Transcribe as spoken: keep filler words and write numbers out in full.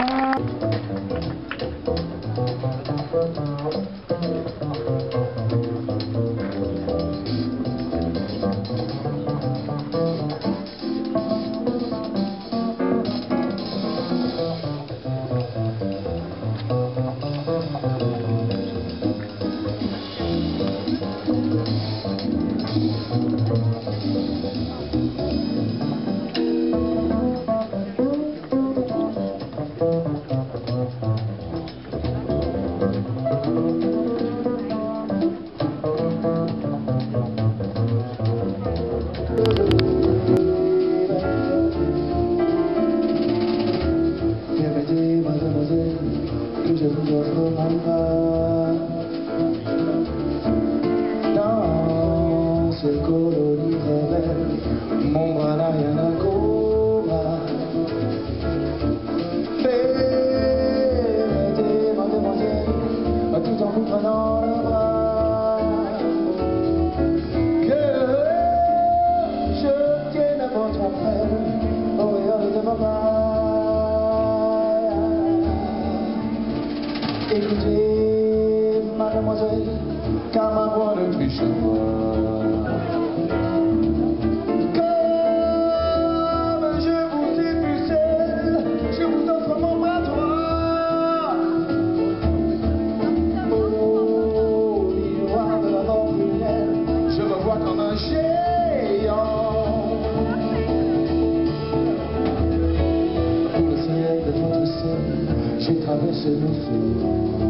Que je vous offre ma main dans ce colonie rebelle, mon bras n'a rien à combattre. Permettez, mademoiselle, tout en vous prenant le bras, que je tienne à votre frère, auréole de ma main. Écoutez, mademoiselle, car ma voix ne fiche pas. Comme je vous ai pucelle, je vous offre mon bras droit. Au miroir de la mort prunelle, je me vois comme un géant. Pour le ciel de votre ciel, j'ai traversé l'océan.